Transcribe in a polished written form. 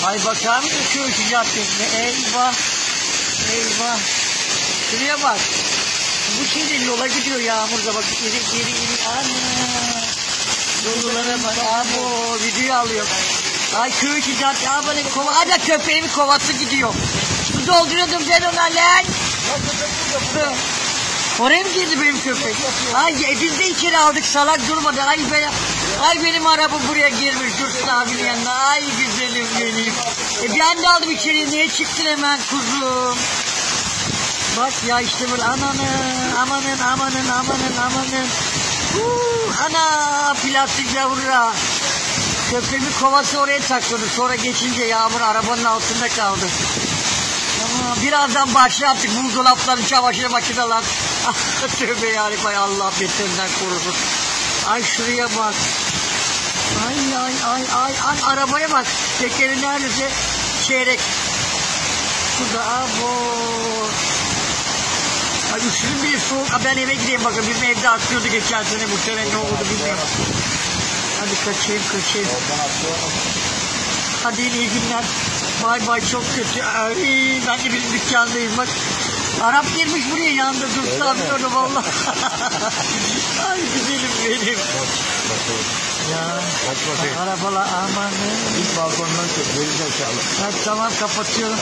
Ay bakar mısın şu caddesine? Eyvah. Eyvah. Şuraya bak. Bu şimdi yola gidiyor yağmurda bak. İri. Ana. Yollara bak. Abi o videoyu alıyor. Ay köy cadde. Aa bana kova. Hadi köpeğimin kovası gidiyor. Su dolduruyordum ben ona lan. Oraya mı girdi benim köpek? Ay biz de içeri aldık salak durmadan. Ay benim araba buraya girmiş Dursun abinin yanına. Ay güzelim benim. Ben de aldım içeriye. Niye çıktın hemen kuzum? Bak ya işte böyle amanın. Ana plastik yavruya. Köpeğimin kovası oraya takıyordu. Sonra geçince yağmur arabanın altında kaldı. Birazdan başlattık buzdolapların, çamaşır makineler. Tövbe yarabbim, Allah beterinden korusun. Ay şuraya bak. Ay arabaya bak. Tekeri neredeyse çeyrek. Şurada abo. Ay üşüdüm bile soğuk. Ben eve gideyim bakın. Bizim evde atlıyordu geçen sene, bu sene ne oldu bilmiyorum. Hadi kaçayım. Hadi iyi günler. Bay çok kötü. Ay, ben de bir dükkandayım bak. Arap girmiş buraya yanında Dursun abi orada valla. Ay güzelim benim. Ya arabalar aman. İlk balkondan çek. Geri zekalı. Tamam kapatıyorum.